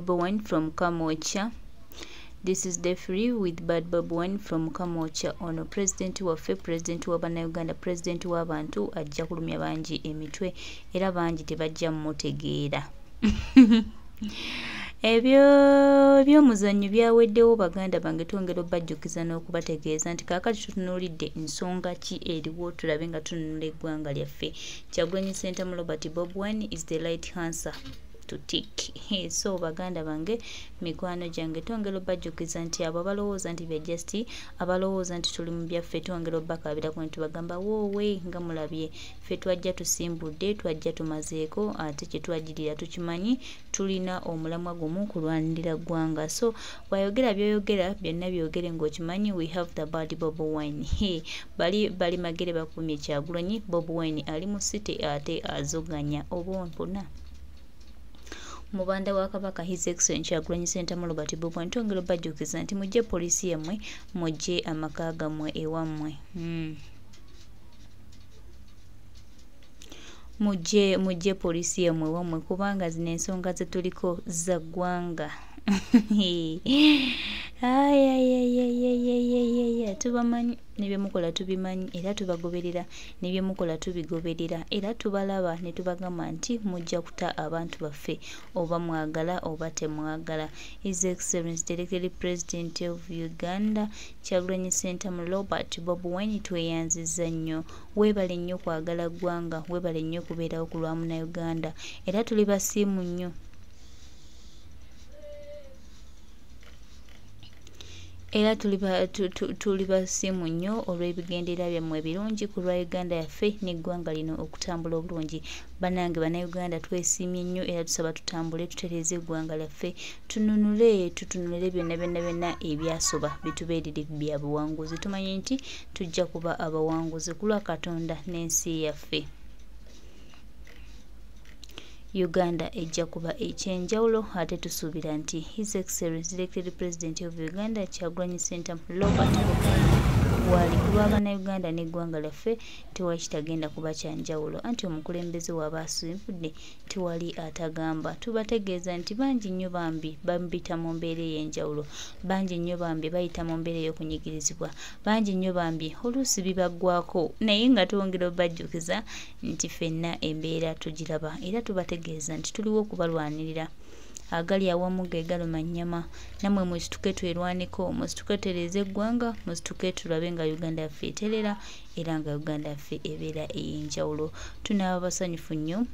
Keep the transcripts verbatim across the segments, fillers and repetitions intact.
Bobi Wine from Kamocha. This is the free with Bad Bobi Wine from Kamocha. Ono president waffe, president wa Bannayuganda, president w'abantu ajja kulumya bangi emitwe era bangi tebajja mmutegeera. Ebyo ebyomuzannyo byaweddewo baganda bange twongera obajjukiza n'okubategeeza nti kaakati tutunuulidde ensonga ki eriwo tulabe nga tununula eggwanga lyaffe. Kyagulanyi Ssentamu Robert Bobi Wine is the right answer to tick. So baganda bange mikwano gyange twongera obajjukiza nti abo abalowooza nti bya just abalowooza nti tuli mu byaffe twongera obbakaabirako nti bagamba woowe nga mulabye ffe twajja tusimbudde twajja tumazeeko ate kye twajjirira tukimanyi tulina omulamwa gumu kulwanirira ggwanga. So wayogera byoyogera byonna byogere ng'okimanyi we have the bad Bobi Wine. Hey, bali bali magere bakumye Kyagulanyi Bobi Wine ali mu city ate azoganya obompona. Mubanda wa Kabaka His Excellency Kyagulanyi Ssentamu Robert Bobi Wine twongera obajjukiza nti mujje poliisi yammwe mujje amaka gammwe ewammwe. Hmm. Mujje mujje poliisi yammwe wammwe kubanga zino ensonga ze tuliko za ggwanga. Ayayayayayayayaya tubamanyi ne byemukola tubimanyi era tubagoberera ne byemukola tubigoberera era tubalaba ne tubagamba nti mujja kuta abantu baffe oba mwagala oba temwagala. His Excellency Directly President of Uganda Kyagulanyi Ssentamu Robert Bobi Wine tweyanziza nnyo weebale nnyo kwagala ggwanga weebale nnyo kubeerawo ku lwa Munnayuganda era tuli basiimu nnyo. Era tuliba tuliba simu nnyo olw'ebigendera byammwe ebirungi ku lwa Uganda yaffe n'eggwanga lino okutambula obulungi. Bannange Bannayuganda twesiimye nnyo era tusaba tutambule tutereeze eggwanga lyaffe tununule tutunulire byonna byonna byonna ebyasoba bitubeerere bya buwanguzi. Tumanyi nti tujja kuba abawanguzi ku lwa Katonda n'ensi yaffe. Uganda ejja kuba ekyenjawulo ate tusuubira nti His Excellency Directly President of Uganda Kyagulanyi Ssentamu Robert wali ku lwa Bannayuganda n'eggwanga lyaffe tewali kitagenda kuba kyanjawulo anti omukulembeze waba asimbudde tewali atagamba. Tubategeeza nti bangi nnyo bambi bambita mu mbeera ey'enjawulo, bangi nnyo bambi bayita mu mbeera ey'okunyigirizibwa, bangi nnyo bambi oluusi bibaggwako naye nga twongera obajjukiza nti ffenna embeera tugiraba era tubategeeza nti tuliwo okubalwanirira. Agali awamu ge galuma nnyama namwe musituke twerwaniko musituke tereeze eggwanga musituke tulabe nga Uganda yaffe eterera era nga Uganda yaffe ebeera ey'enjawulo. Tunaaba basanyufu nnyo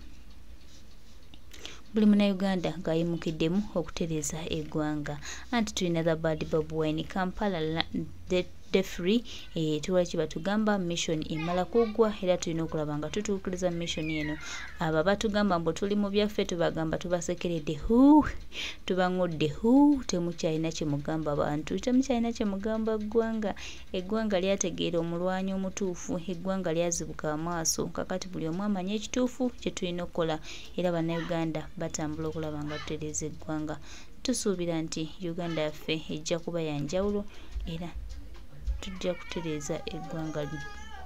buli Munnayuganda ng'ayimukiddemu okutereeza eggwanga anti tulina the bad Bobi Wine Kampala the free eh tuwa kiba tugamba mission imala kugwa era tulina okulaba nga tutuukiriza mission eno. Aba batugamba mbo tuli mu byaffe tubagamba tubasekeredde hu tubangudde hu temukyalina kye mugamba abantu temukyalina kye mugamba ggwanga. Eggwanga lyategeera omulwanyi omutuufu, eggwanga lyazibuka amaaso kakati buli omu amanya ekituufu kye tulina okukola era Bannayuganda batambula okulaba nga tutereeza eggwanga. Tusuubira nti Uganda yaffe ejja kuba yanjawulo era tujja kutereeza eggwanga lino.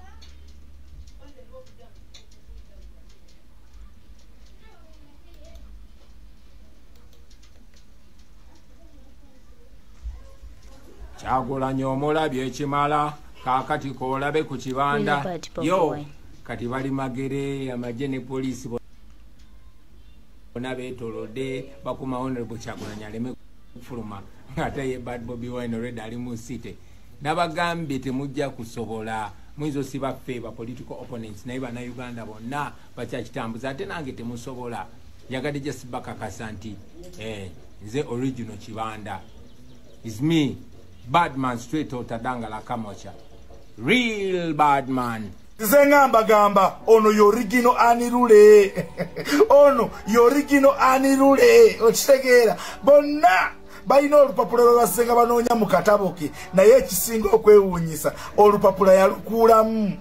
Kyagulanyi omulabye ekimala kaakati koolabe ku kibanda yo kati bali magere amagye ne poliisi bonna beetolodde bakuma Honorable Kyagulanyi aleme kufuluma ate ye Bad Bobi Wine already ali mu site. Nabagambye temujja kusobola mwizo si baffe ba political opponents naye Bannayuganda bonna bakyakitambuza ate nange temusobola. Yagadde just bakakasa nti eh, nze original kibanda is me bad man straight out Adangala Kamocha real bad man. Zengamba gamba ono yorigino anirule ono yorigino anirule okitegeera bonna balina olupapula lwe basenga banoonya mu katabo ke naye ekisinga okwewuunyisa olupapula yalukuulamu.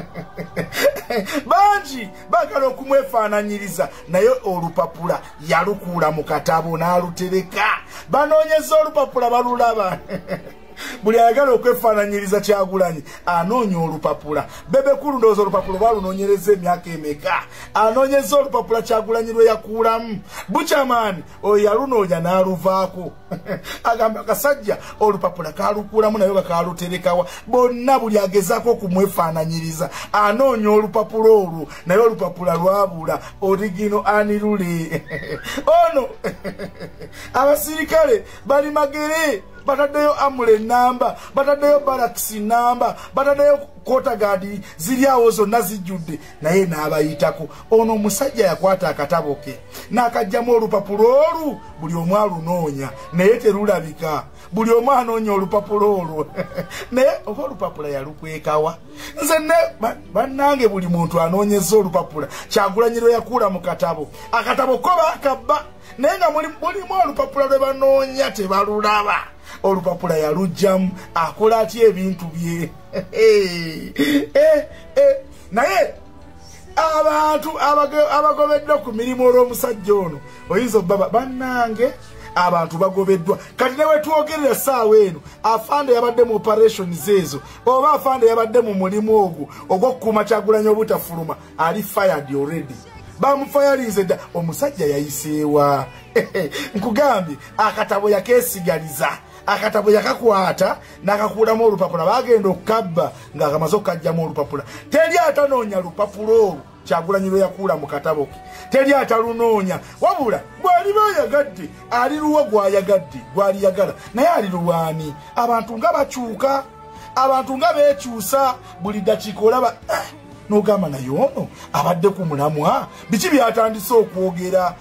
Bangi baagala okumwefaananyiriza naye olupapula yalukuula mu katabo n'alutereka. Banoonyeza olupapula balulaba buli ayagala okwefaananyiriza Kyagulanyi anoonya olupapula. Bebe Kulu ndowooza olupapula baalunoonyereza emyaka emeka. Anoonyeza olupapula Kyagulanyi lwe yakuulamu. Bukyamaani oyo yalunoonya n'aluvaako. Agamba akasajja olupapula kaalukuulamu naye nga kaaluterekawa. Bonna buli agezaako okumwefaananyiriza anoonya olupapula olwo naye olupapula lwabula. Original anirule. Ono abasirikale bali magere. Bataddeyo amule namba, bataddeyo barakisi namba, bataddeyo kota gadi ziri awo zonna zijjudde naye n'abayitako. Ono omusajja yakwata akatabo ke n'akajjamu olupapula olwo buli omu alunoonya naye terulabika. Buli omu anoonya olupapula olwo naye oba olupapula yalukwekawa. Nze ne bannange buli muntu anoonyeza olupapula Kyagulanyi lwe yakuula mu katabo. Akatabo ko baakabba naye nga mulimu olupapula lwe banoonya tebalulaba. Olupapula yalujjamu akola atya ebintu bye. Naye abantu abagobeddwa ku mirimu olw'omusajja ono oyinza obba bannange abantu bagobeddwa. Kati ne wetwogerera essaawa eno afande yabadde mu operations ezo oba afande yabadde mu mulimu ogwo ogw'okukuuma Kyagulanyi obutafuluma ali fired already. Bamufayalize dda omusajja yayiseewa. Nkugambye akatabo yakeesigaliza. Akatabo yakakwata n'akakuulamu olupapula bagenda okukabba ng'akamaze okukajjamu olupapula. Teri atanoonya lupapula olwo Kyagulanyi lwe yakuula mu katabo ke. Teri atalunoonya wabula bw'aliba ayagadde aliruwa gw'ayagadde gw'aliyagala naye aliruwaani. Abantu nga bakyuka, abantu nga beekyusa buli ddakiika olaba n'ogamba naye ono abadde ku mulamwa biki byatandise okwogera.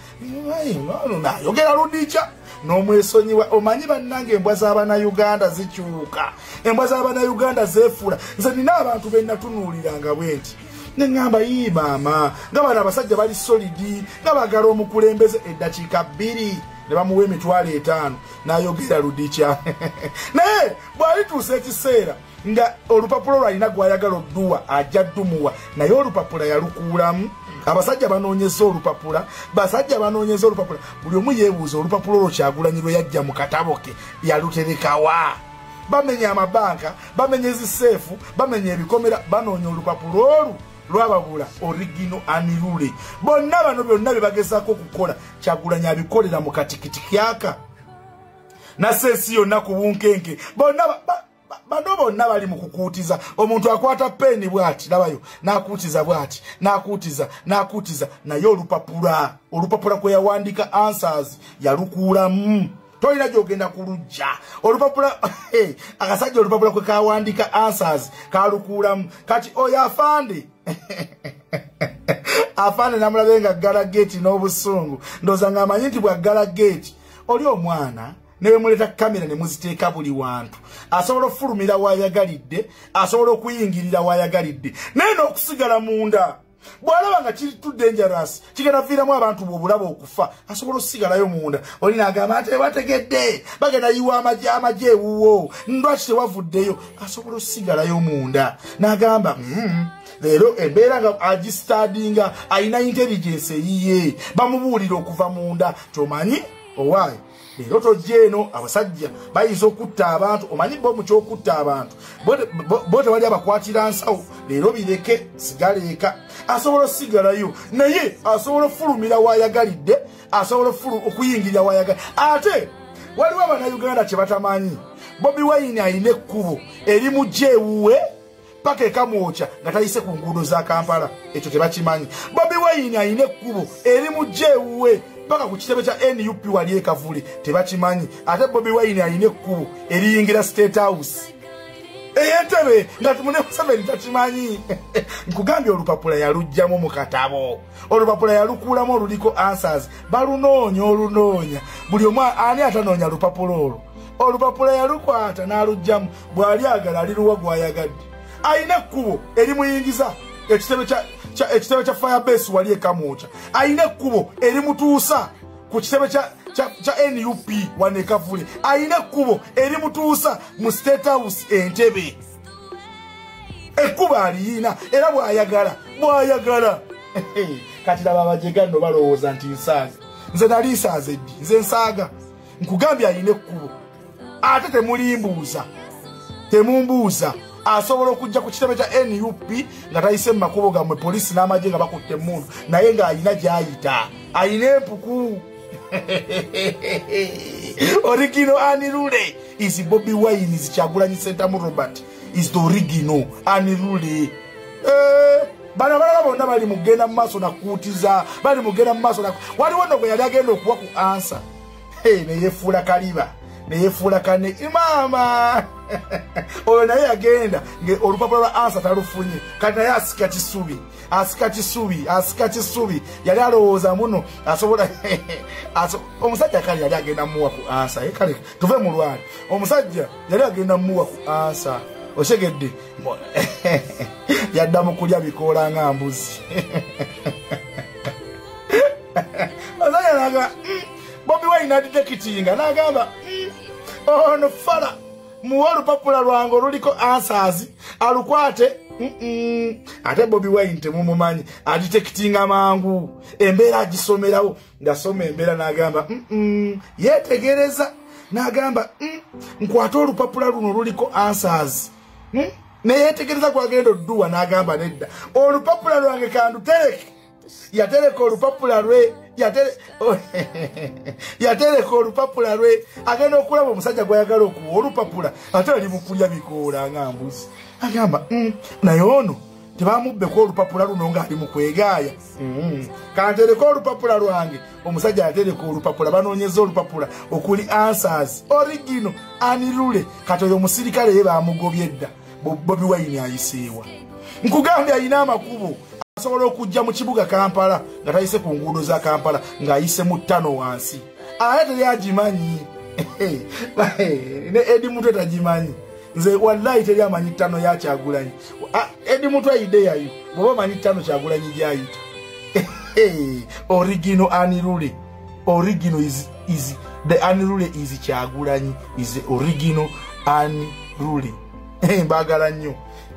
Ayogera ludica n'omwesonyiwa. Omanyi bannange embwa z'Abannayuganda zikyuka, embwa z'Abannayuganda zeefuula. Nze nina abantu be natunuuliranga bwe nti ne ŋŋamba yii maama nga bano abasajja bali solidi nga baagala omukulembeze eddakiika bbiri ne bamuwa emitwalo etaano n'ayogera ludica. Naye bw'alituusa ekiseera nga olupapula lwalina gw'ayagala odduwa ajja ddumuwa naye olupapula yalukuulamu. Abasajja banoonyeza olupapula, basajja banoonyeza olupapula. Buli omu yeebuuza olupapula olwo Kyagulanyi lwe yajja mu katabo ke yaluterekawa. Bamenya amabanka, bamenya eziseefu, bamenya ebikomera, banoonya olupapula olwo lwababula. Original anirule. Bonna bano byonna bye bagezaako okukola Kyagulanyi abikolera mu katikitiki aka na sensi yonna ku bunkenke. Bonna bano bonna bali mu kukuutiza. Omuntu akwata peni bw'ati labayo n'akuutiza bw'ati n'akuutiza n'akuutiza naye olupapula olupapula kwe yawandiika answers yalukuulamu. Tolina gy'ogenda kulujja olupapula. Akasajja olupapula kwe kawandiika answers kalukuulamu. Kati oyo afande afande namulabe nga ggala geeti n'obusungu ndowooza ng'amanyi nti bw'aggala geeti oli omwana newe muleta kamera ne muziteeka buli wantu asobola okufulumira waayagalidde, asobola okuyingirira waayagalidde naye n'okusigala munda. Bw'alaba nga kiri too dangerous kigenda viiramu abantu bw'obulaba okufa asobola okusigalayo munda. Olina agamba ate bategedde bagenda yiwa amagye amagye ewuwo lwaki tewavuddeyo. Asobola okusigalayo munda n'agamba leero embeera nga agistadinga alina intelligence eyiye bamubuulira okuva munda. Kyomanyi owaayi leero tojja eno abasajja bayinza okutta abantu. Omanyi bomu ky'okutta abantu bo tewali abakwatira nsawo. Leero bireke sigala eka. Asobola osigalayo naye asobola okufulumira waayagalidde, asobola okuyingirira waayagalidde. Ate waliwo Abannayuganda kye batamanyi. Bobi Wine alina ekkubo erimujja ewuwe paka ekamwokya nga tayise ku nguudo za Kampala. Ekyo tebakimanyi. Bobi Wine alina ekkubo erimujja ewuwe paka ku kitebe kya N U P wali ekavule tebakimanyi. Ate Bobi Wine alina ekkubo eriyingira State House ey'entebe nga tumune Museveni takimanyi. Nkugambye olupapula yalujjamu mu katabo. Olupapula yalukuulamu oluliko answers. Balunoonya olunoonya. Buli omu ani atanoonya lupapula olwo. Olupapula yalukwata n'alujjamu. Bw'ali agala aliruwa gw'ayagadde. Alina ekkubo erimuyingiza ekitebe kya ekitebe kya Firebase wali ekamwokya. Alina ekkubo erimutuusa ku kitebe kya cha N U P wanekavule. Alina ekkubo erimutuusa mu State House entebe. Ekkubo aliyina era bw'ayagala bw'ayagala. Kati laba abajega nno balowooza nti nsaaga. Nze nali nsaaze ddi, nze nsaaga. Nkugambye alina ekkubo ate temulimbuuza. temumbuuza asobola okujja ku kitebe kya N U P nga tayise mu makubo gammwe poliisi n'amagye nga bakutte emmundu naye ng'ayina gy'ayita ayina empuku. Original Anirule is Bobi Wine is Kyagulanyi Ssentamu Robert is the original Anirule. Eh, bana bana bonna bali mugenda mu maaso nakuutiza bali mugenda mu maaso na waliwo nno gwe yali agenda okuwa ku ansa. Hey, ne yefuula kaliba ne yefuula kane imama. Oyo naye agenda nge olupapula lwa ansa talufunye kati naye asika kisubi asika kisubi asika kisubi yali alowooza muno asobola omusajja kale yali agenda muwa ku ansa kale tuve mu lwali omusajja yali agenda muwa ku ansa osegedde yaddamu kulya bikoola nga mbuzi. Omusajja naga Bobi Wine aditekitinga n'agamba ono fala muwa olupapula lwange oluliko answers alukwate. Mm ate Bobi Wine temumumanyi aditekitinga mangu embeera agisomerawo ngasoma embeera n'agamba mm yetegereza n'agamba nkwata olupapula luno oluliko answers ne yetegereza kwagenda odduwa n'agamba nedda olupapula lwange kandutereke yatereka olupapula lwe yatere yatereka olupapula lwe agenda okulaba omusajja gwayagala okuwa olupapula ate ali mukulya bikoola nga mbuzi agamba naye ono tebamubbeko olupapula luno ng'ali mu kwegaaya kantereka olupapula lwange omusajja yatereka olupapula banoonyeza olupapula okuli answers original Anirule kati oyo omusirikale ye bamugobye dda Bobi Wine ayiseewa nkugambye ayina amakubo asobola okujja mu kibuga Kampala nga tayise ku nguudo za Kampala ng'ayise mu ttano wansi ate teri agimanyi ne Edi Mutwe tagimanyi nze wallahi teri amanyi ttano ya Kyagulanyi Edi Mutwe ayidde yayo bw'oba manyi ttano Kyagulanyi gy'ayita. Original Anirule original is, is the Anirule is Kyagulanyi is the original Anirule. Mbagala nnyo.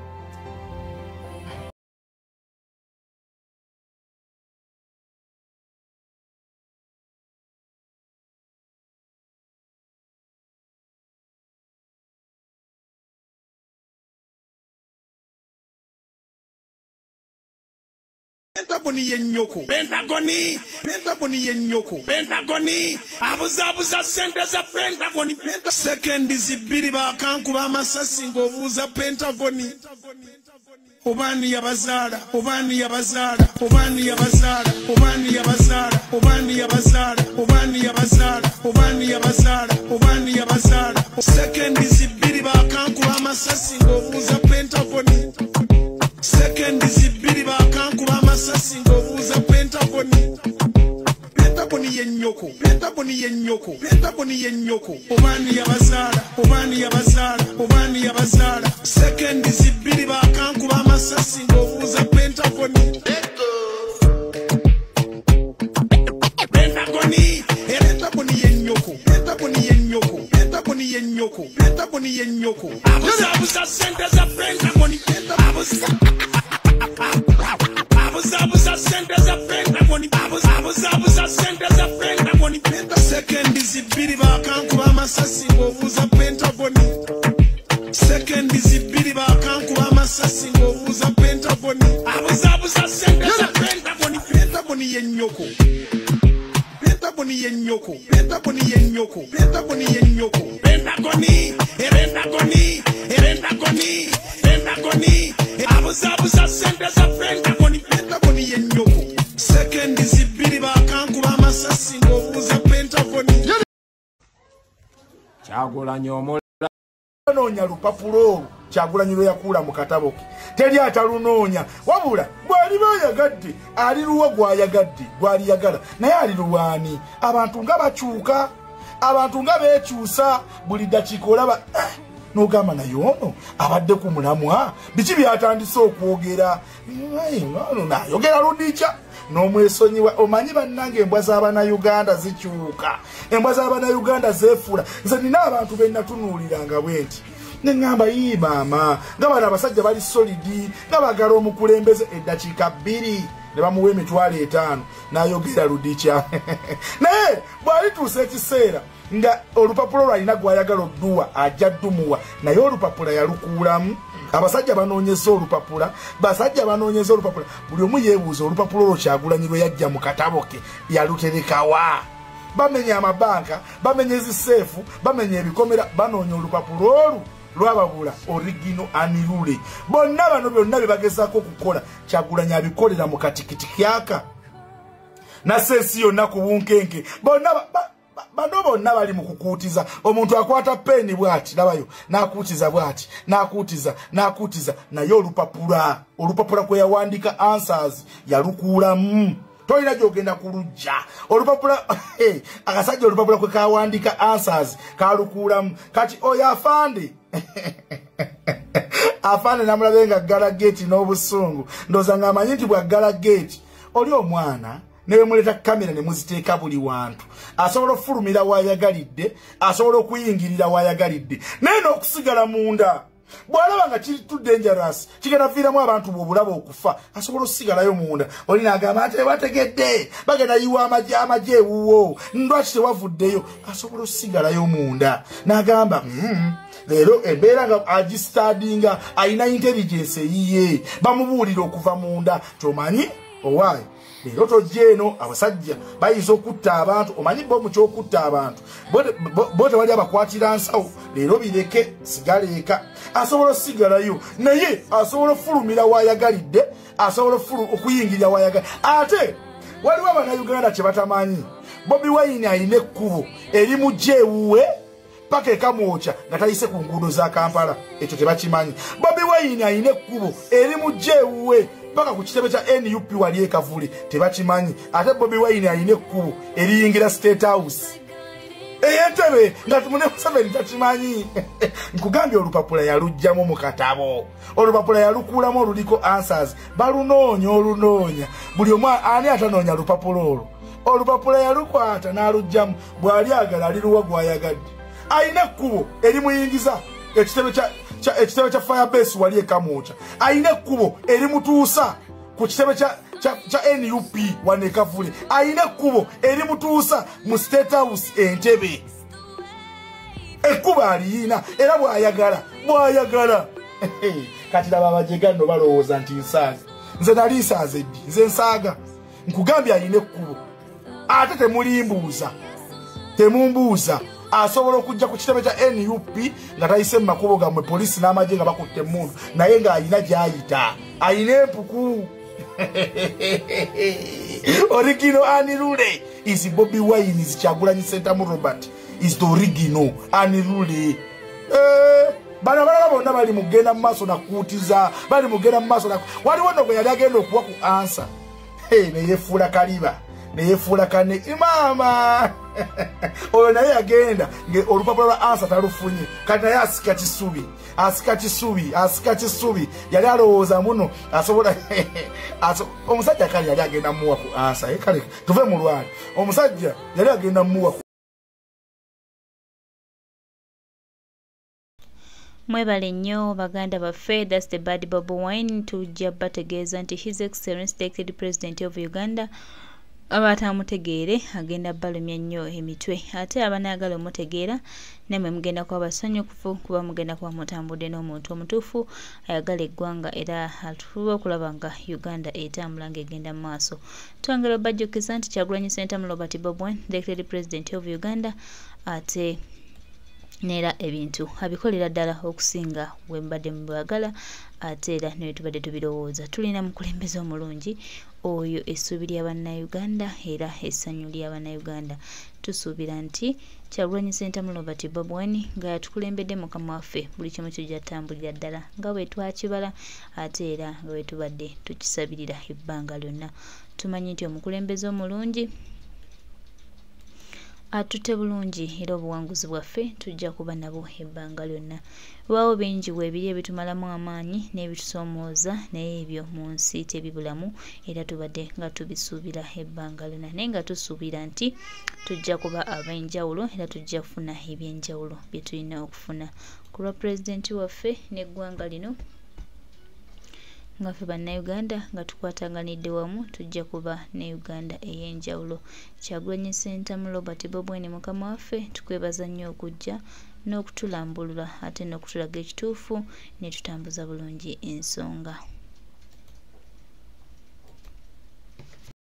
Pentagoni yenyoko Pentagoni Pentagoni yenyoko Pentagoni abuzabuza sente za Pentagoni Penta second zibiri bakankuba amasasi ngobuza Pentagoni obani yabazala obani yabazala obani yabazala obani yabazala obani yabazala obani yabazala obani yabazala obani yabazala second zibiri bakankuba amasasi ngobuza Pentagoni second zibiri bakankuba amasasi ngobuza Pentagoni Pentagoni yenyoko Pentagoni yenyoko Pentagoni yenyoko obani yabazala obani yabazala obani yabazala second zibiri bakankuba amasasi ngobuza Pentagoni Pentagoni Pentagoni yenyoko Pentagoni yenyoko Pentagoni yenyoko Pentagoni yenyoko abuzabuza sente za Pentagoni abuza abuzabuza sente za Pentagoni abuzabuza sente za Pentagoni second zibiri bakankuba amasasi ngobuza Pentagoni second zibiri bakankuba amasasi ngobuza Pentagoni abuzabuza sente za Pentagoni Pentagoni yenyoko Pentagoni yenyoko Pentagoni yenyoko Pentagoni yenyoko Pentagoni Pentagoni Pentagoni Pentagoni abuzabuza sente za Pentagoni Pentagoni yenyoko second zibiri bakankuba amasasi ngobuza Pentagoni Kyagulanyi omula noonya lupapulo Kyagulanyi lwe yakuula mu katabo ke teri atalunoonya wabula gwali bayagadde ali luwa gwayagadde gwali yagala naye ali luwaani abantu nga bakyuka abantu nga beekyusa buli dakiika olaba n'ogamba naye ono abadde ku mulamwa biki byatandise okwogera nayogera ludikya n'omwesonyiwa omanyi bannange embwa z'Abannayuganda zikyuka embwa z'Abannayuganda zeefuula nze nina abantu be nnatunuuliranga bwenti neŋŋamba yii maama nga bano abasajja bali solidi nga bagala omukulembeze eddakiika bbiri ne bamuwa emitwalo etaano n'ayogera ludikya naye bw'alituusa ekiseera nga olupapulo lwalina gwayagala odduwa ajja ddumuwa naye olupapula yalukuulamu. Abasajja banoonyeza olupapula basajja banoonyeza olupapula buli omu yeebuuza olupapulo olwo Kyagulanyi lwe yajja mu katabo ke yaluterekawa. Bamenya amabanka bamenya eziseefu bamenya ebikomera banoonya olupapulo olwo lwababula origino anirule. Bonna bano byonna bye bagezaako okukola Kyagulanyi abikolera mu katikiti kyaka na sensi yonna ku bunkenke. Bonna bano bonna bali mu kukuutiza. Omuntu akwata peni bw'ati labayo n'akuutiza bw'ati n'akuutiza n'akuutiza naye olupapula olupapula kwe yawandika answers yalukuulamu. Tolina gy'ogenda kulujja olupapula hey, akasajja olupapula kwe kawandika answers kalukuulamu. Kati oyo afande afande namulabe nga ggala gate n'obusungu ndooza ng'amanyi nti bwaggala gate oli omwana newe muleta kamera ne muziteeka buli wantu asobola okufulumira waayagalidde asobola okuyingirira waayagalidde naye n'okusigala munda bw'alaba nga kiri too dangerous kigenda viiramu abantu bw'obulaba okufa asobola okusigalayo munda. Olina agamba ate bategedde bagenda yiwa amagye amagye ewuwo ndwaki tewavuddeyo asobola okusigalayo munda n'agamba mm, leero embeera nga agistadinga ayina intelligence eyiye bamubuulira okuva munda kyomanyi owaayo. Leero tojja eno abasajja bayinza okutta abantu omanyi bomu kyokutta abantu bo tewali abakwatira nsawo leero bireke sigala eka asobola osigalayo naye asobola ofulumira waayagalidde asobola okuyingirira waayagalidde. Ate waliwo Abannayuganda kye batamanyi Bobi Wine alina ekkubo erimujja ewuwe paka ekamwokya nga tayise ku nguudo za Kampala ekyo tebakimanyi. Bobi Wine alina ekkubo erimujja ewuwe paka ku kitebe kya N U P wali ekavule tebakimanyi. Ate Bobi Wine alina ekkubo eriyingira State House ey'entebe nga tumune Museveni takimanyi. Nkugambye olupapula yalugjamu mu katabo olupapula yalukuulamu oluliko answers balunoonya olunoonya buli omu ani atanoonya lupapula olwo olupapula yalukwata n'alugjamu bw'ali agala aliruwa gwayagadde. Ayina ekkubo erimuyingiza ekitebe kya ekitebe kya Firebase wali ekamwokya ayina ekkubo erimutuusa ku kitebe kya kya N U P wane kavule ayina ekkubo erimutuusa mu State House entebe. Ekkubo aliyina era bw'ayagala bw'ayagala. Kati laba abajegano balowooza nti nsaaga nze nali nsaaza eddi nze nsaaga nkugambye alina ekkubo ate temulimbuuza temumbuuza asobola okujja ku kitebe kya N U P nga tayise mu makubo gammwe poliisi n'amagye nga bakutte emmundu naye ng'ayina gy'ayita ayina empuku. Original Anirule is Bobi Wine is Kyagulanyi Sentamu Robert is the original Anirule. Eh, bana bana bonna bali mugenda mu maaso nakuutiza bali mugenda mu maaso waliwo nno gwe yali agenda okuwa ku ansa hey, ne yefuula kaliba ne yefuula kane imama oyo naye yagenda olupapula lwa ansa talufunye kati naye asika kisubi asika kisubi asika kisubi yali alowooza muno asobola omusajja kale yali agenda muwa ku ansa kale tuve mu lwali omusajja yali agenda muwa. Mwebale nnyo baganda baffe, that's the bad Bobi Wine. Tujja bategeeza nti His Excellency the Elected President of Uganda abatamutegeere agenda balumya nnyo emitwe ate abanayagala omutegeera nemwe mugenda kuba basanyufu kuba mugenda kuba mutambudde n'omuntu omutuufu ayagala eggwanga era atufuba okulaba nga Uganda etambula ng'egenda mu maaso. Twongera bajjukiza nti Kyagulanyi Sentamu Robert Bobi Wine the Elected President of Uganda ate nera ebintu abikolera ddala okusinga bwe mbadde mubagala ate era ne tubadde tubirowooza. Tulina mukulembeze omulungi oyo essuubi ly'Abannayuganda era essanyu ly'Abannayuganda. Tusuubira nti Kyagulanyi Sentamu Robert Bobi Wine nga yatukulembedde mukama waffe buli kimu kijja tambulira ddala nga bwe twakibala ate era nga bwe tubadde tukisabirira ebbanga lyonna. Tumanyi nti omukulembeze omulungi atute bulungi era obuwanguzi bwaffe tujja kuba nabo ebbanga lyonna. Waawo bingi weebiri ebitumalamu amaanyi n'ebitusoomooza naye ebyo mu nsi tebibulamu era tubadde nga tubisuubira ebbanga lyonna naye nga tusuubira nti tujja kuba ab'enjawulo era tujja kufuna ebyenjawulo bye tulina okufuna ku lwa pulezidenti waffe n'eggwanga lino nga ffe bannayuganda nga tukwatanganidde wamu tujja kuba ne Uganda ey'enjawulo. Kyagulanyi Ssentamu Robert Bobi mukama waffe tukwebaza nnyo okujja n'okutulambulula ate n'okutulaga ekituufu ne tutambuza bulungi ensonga.